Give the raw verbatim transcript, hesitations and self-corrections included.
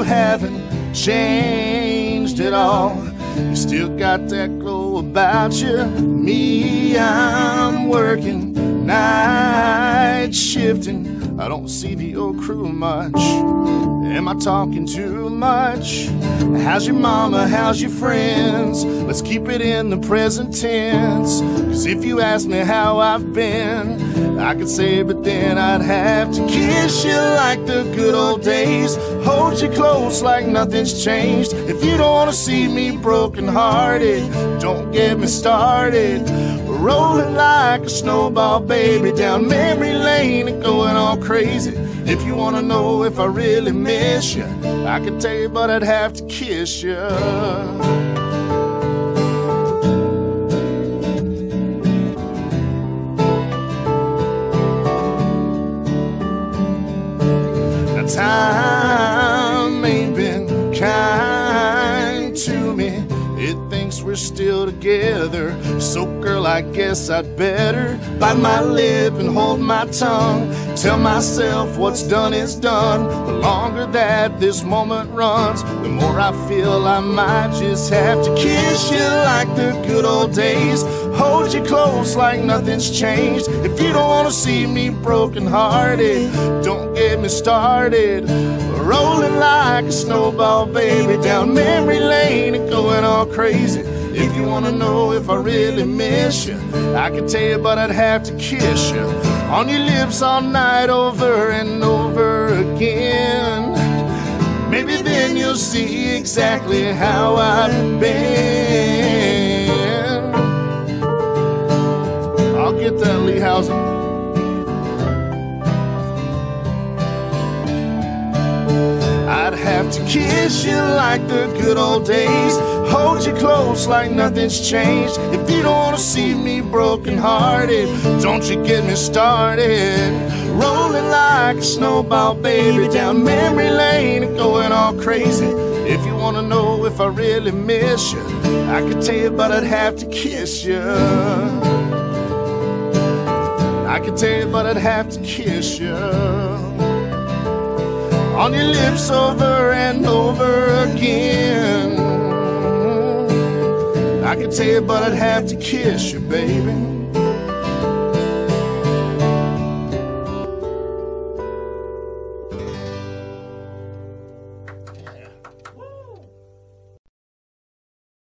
haven't changed at all. You still got that glow about you. Me, I'm working night shifting. I don't see the old crew much. Am I talking too much? How's your mama? How's your friends? Let's keep it in the present tense. Cause if you ask me how I've been, I could say, but then I'd have to kiss you like the good old days, hold you close like nothing's changed. If you don't wanna see me broken hearted, don't get me started. Rolling like a snowball, baby, down memory lane and going all crazy. If you wanna know if I really miss you, I could tell you, but I'd have to kiss you. Now time ain't been kind to me. It thinks we're still together. So girl, I guess I'd better bite my lip and hold my tongue. Tell myself what's done is done. The longer that this moment runs, the more I feel I might just have to kiss you like the good old days, hold you close like nothing's changed. If you don't wanna see me broken hearted, don't get me started. Rolling like a snowball, baby, down memory lane and going all crazy. If you wanna know if I really miss you, I can tell you, but I'd have to kiss you on your lips all night over and over again. Maybe then you'll see exactly how I've been. I'll get that, Lee Housen. I'd have to kiss you like the good old days, hold you close like nothing's changed. If you don't wanna see me broken hearted, don't you get me started. Rolling like a snowball, baby, down memory lane and going all crazy. If you wanna know if I really miss you, I could tell you, but I'd have to kiss you. I could tell you, but I'd have to kiss you on your lips over and over again. I could tell you, but I'd have to kiss you, baby.